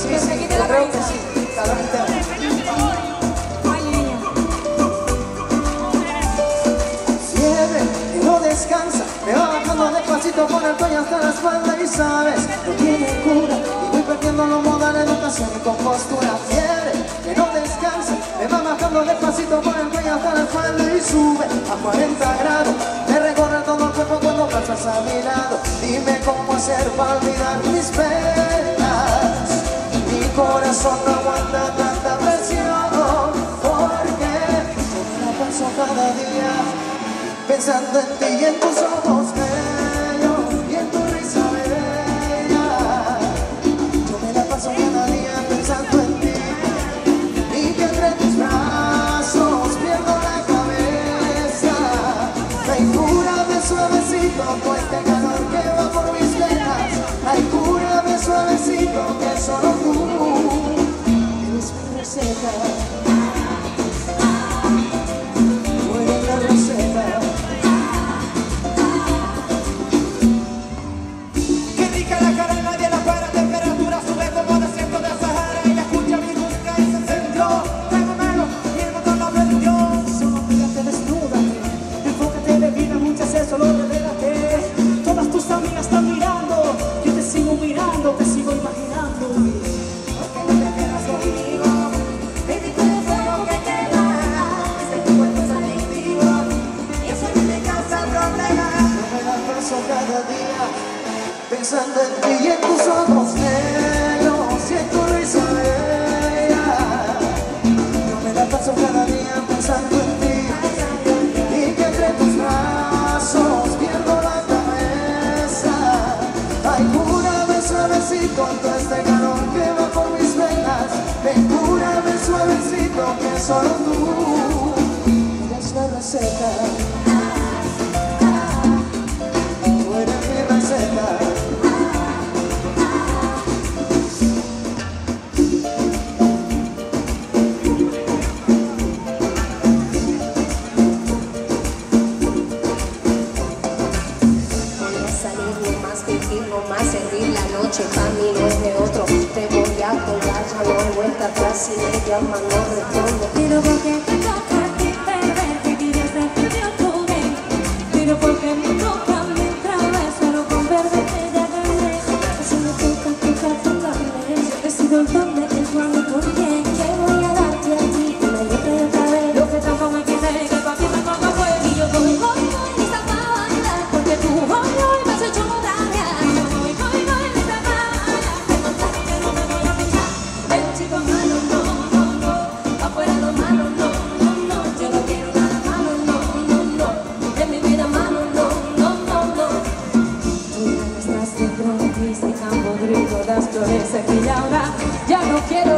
que se quite la creo que camisa. sí, calor interno. Ay, niña. Fiebre que no descansa, me va bajando despacito por el cuello hasta la espalda y sabes, no tiene cura y voy perdiendo los modales de educación y compostura. Fiebre que no descansa, me va bajando despacito por el cuello hasta la espalda y sube a 40 grados, me recorre todo el cuerpo cuando pasas a mi lado. Dime cómo hacer para olvidar mis penas, mi corazón no aguanta tanta presión, porque yo me la paso cada día pensando en ti y en tus ojos bellos y en tu risa bella. Yo me la paso cada día pensando en ti y que entre tus brazos pierdo la cabeza. Ay, cúrame suavecito con este calor que va por mis venas. Ay, cúrame suavecito que solo tú eres mi receta. Tú eres la receta. Solo revélate, todas tus amigas están mirando, yo te sigo mirando, te sigo imaginando. ¿Por qué no te quedas conmigo? Baby, tú eres fuego que quema, este tu cuerpo es adictivo y eso no me causa problemas. Yo me la paso cada día pensando en ti y en tus ojos negros y en tu risa bella. Yo me la paso cada día pensando en ti y que entre tus brazos pierdo la cabeza. Ay, cúrame suavecito todo este calor que va por mis venas. Ven, cúrame suavecito que solo tú eres la receta. Tú eres mi receta. Servir la noche para mí no es de otro. Te voy a colgar, ya no hay vuelta atrás. Si me llaman no respondo. Pero porque te toca a ti perder, que quieres decirme otro bien. Pero porque me toca mientras ves, solo con perderte ya gané. Si me toca tocarme, decido el dónde, el cuándo y por qué. Que voy a darte a ti una y otra vez. Lo que tanto me quise, que pa' ti me toca fue. Y yo voy lista pa' bailar, porque tú hoy me has hecho dañar. Las flores aquí y ahora ya no quiero